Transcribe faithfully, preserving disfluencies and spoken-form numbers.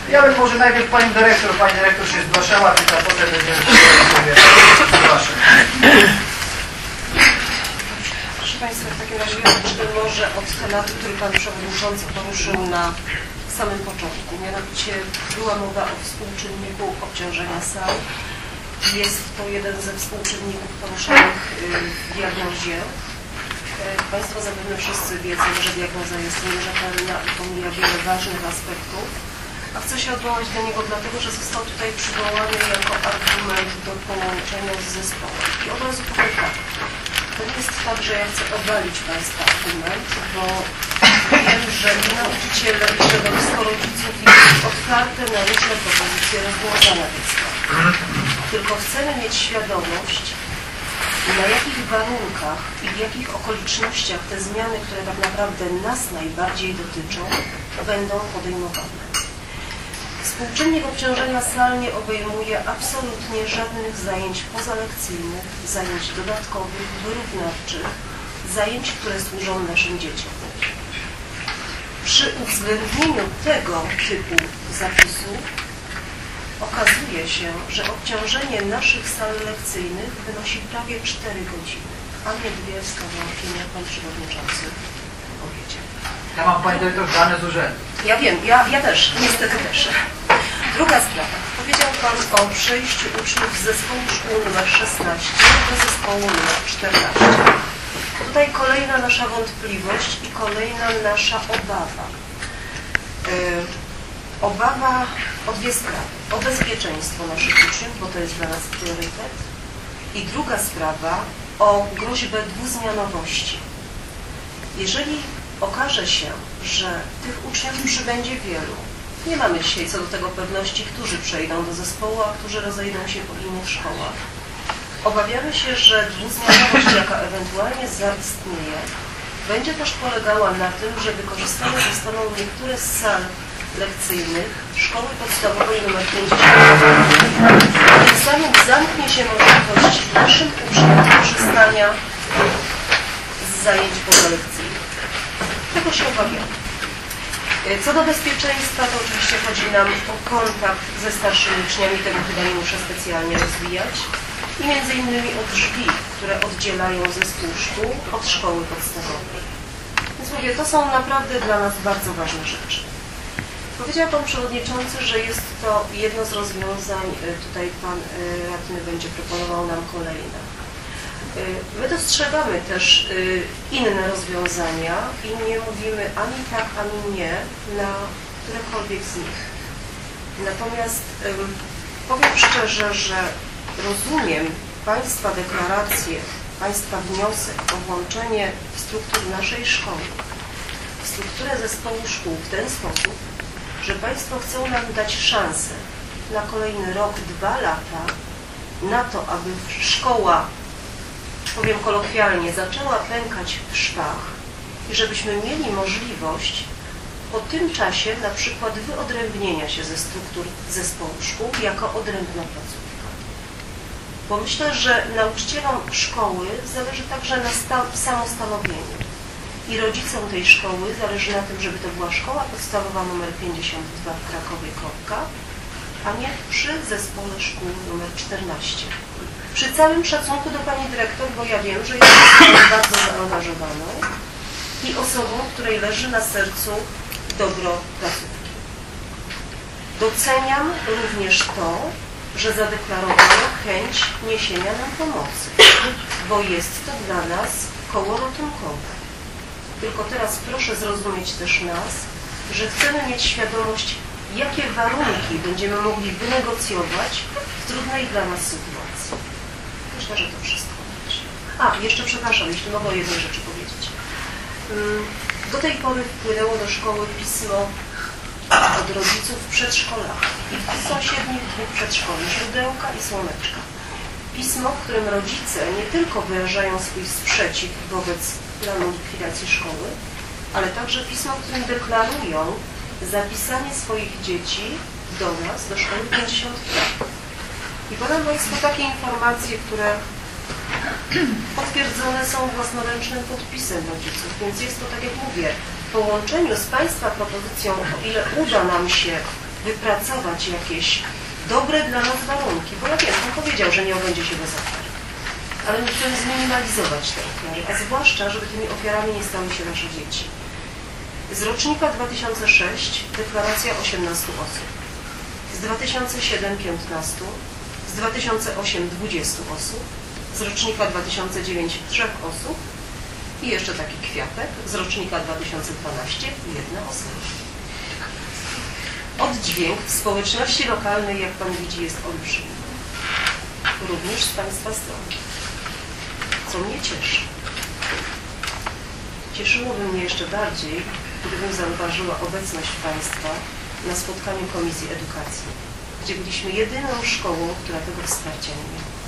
Ja bym może najpierw Pani Dyrektor, Pani Dyrektor się zgłaszała, tylko a potem będziemy zgłaszać. Proszę Państwa, w takim razie ja zacznę może od tematu, który Pan Przewodniczący poruszył na samym początku. Mianowicie była mowa o współczynniku obciążenia sal. Jest to jeden ze współczynników poruszanych w diagnozie. Państwo zapewne wszyscy wiedzą, że diagnoza jest nierzetelna i pomija wiele ważnych aspektów. A chcę się odwołać do niego dlatego, że został tutaj przywołany jako argument do połączenia z zespołem. I od razu powiem tak. To nie jest tak, że ja chcę obalić Państwa argument, bo wiem, że i nauczyciele, i środowisko rodziców jest otwarte na różne propozycje rozwiązania tych spraw. Tylko chcemy mieć świadomość, na jakich warunkach i w jakich okolicznościach te zmiany, które tak naprawdę nas najbardziej dotyczą, będą podejmowane. Współczynnik obciążenia sal nie obejmuje absolutnie żadnych zajęć pozalekcyjnych, zajęć dodatkowych, wyrównawczych, zajęć, które służą naszym dzieciom. Przy uwzględnieniu tego typu zapisów okazuje się, że obciążenie naszych sal lekcyjnych wynosi prawie cztery godziny, a nie dwie wskazówki, jak Pan Przewodniczący powiedział. Ja mam Pani Dyrektor dane z urzędu. Ja wiem, ja, ja też, niestety też. Druga sprawa. Powiedział Pan o przejściu uczniów z zespołu szkół numer szesnaście do zespołu numer czternaście. Tutaj kolejna nasza wątpliwość i kolejna nasza obawa. Yy, obawa o dwie sprawy. O bezpieczeństwo naszych uczniów, bo to jest dla nas priorytet. I druga sprawa o groźbę dwuzmianowości. Jeżeli okaże się, że tych uczniów przybędzie wielu, nie mamy dzisiaj co do tego pewności, którzy przejdą do zespołu, a którzy rozejdą się po innych szkołach. Obawiamy się, że dwuzmianowość, jaka ewentualnie zaistnieje, będzie też polegała na tym, że wykorzystane zostaną niektóre z sal lekcyjnych szkoły podstawowej nr pięćdziesiąt. Tym samym zamknie się możliwość naszym uczniom korzystania z zajęć pozalekcyjnych. Tego się obawiamy. Co do bezpieczeństwa, to oczywiście chodzi nam o kontakt ze starszymi uczniami, tego chyba nie muszę specjalnie rozwijać. I między innymi o drzwi, które oddzielają zespół szkół od szkoły podstawowej. Więc mówię, to są naprawdę dla nas bardzo ważne rzeczy. Powiedział Pan Przewodniczący, że jest to jedno z rozwiązań, tutaj Pan Radny będzie proponował nam kolejne. My dostrzegamy też inne rozwiązania i nie mówimy ani tak, ani nie na którekolwiek z nich. Natomiast powiem szczerze, że rozumiem Państwa deklarację, Państwa wniosek o włączenie w strukturę naszej szkoły, w strukturę zespołu szkół w ten sposób, że Państwo chcą nam dać szansę na kolejny rok, dwa lata na to, aby szkoła, powiem kolokwialnie, zaczęła pękać w szwach i żebyśmy mieli możliwość po tym czasie na przykład wyodrębnienia się ze struktur zespołu szkół jako odrębna placówka. Bo myślę, że nauczycielom szkoły zależy także na samostanowieniu i rodzicom tej szkoły zależy na tym, żeby to była szkoła podstawowa nr pięćdziesiąt dwa w Krakowie Kopka, a nie przy zespole szkół nr czternaście. Przy całym szacunku do Pani Dyrektor, bo ja wiem, że jest osobą bardzo zaangażowaną i osobą, której leży na sercu dobro placówki. Doceniam również to, że zadeklarowano chęć niesienia nam pomocy, bo jest to dla nas koło ratunkowe. Tylko teraz proszę zrozumieć też nas, że chcemy mieć świadomość, jakie warunki będziemy mogli wynegocjować w trudnej dla nas sytuacji. Myślę, że to wszystko. A, jeszcze przepraszam, jeśli mogę o jednej rzeczy powiedzieć. Do tej pory wpłynęło do szkoły pismo od rodziców przedszkolach i w sąsiednich dwóch przedszkoli, Źródełka i Słoneczka. Pismo, w którym rodzice nie tylko wyrażają swój sprzeciw wobec planu likwidacji szkoły, ale także pismo, w którym deklarują zapisanie swoich dzieci do nas, do szkoły pięćdziesiąt dwa. I podam Państwu takie informacje, które potwierdzone są własnoręcznym podpisem rodziców, więc jest to, tak jak mówię, w połączeniu z Państwa propozycją, o ile uda nam się wypracować jakieś dobre dla nas warunki, bo ja wiem, Pan powiedział, że nie obędzie się bez ofiar. Ale my chcemy zminimalizować te ofiary, a zwłaszcza, żeby tymi ofiarami nie stały się nasze dzieci. Z rocznika dwa tysiące szóstego deklaracja osiemnastu osób, z dwa tysiące siódmego piętnastu, z dwa tysiące ósmego dwudziestu osób, z rocznika dwa tysiące dziewiątego trzech osób i jeszcze taki kwiatek z rocznika dwa tysiące dwunastego jedna osoba. Oddźwięk w społeczności lokalnej, jak Pan widzi, jest olbrzymi. Również z Państwa strony. Co mnie cieszy. Cieszyłoby mnie jeszcze bardziej, gdybym zauważyła obecność Państwa na spotkaniu Komisji Edukacji, gdzie byliśmy jedyną szkołą, która tego wsparcia nie miała.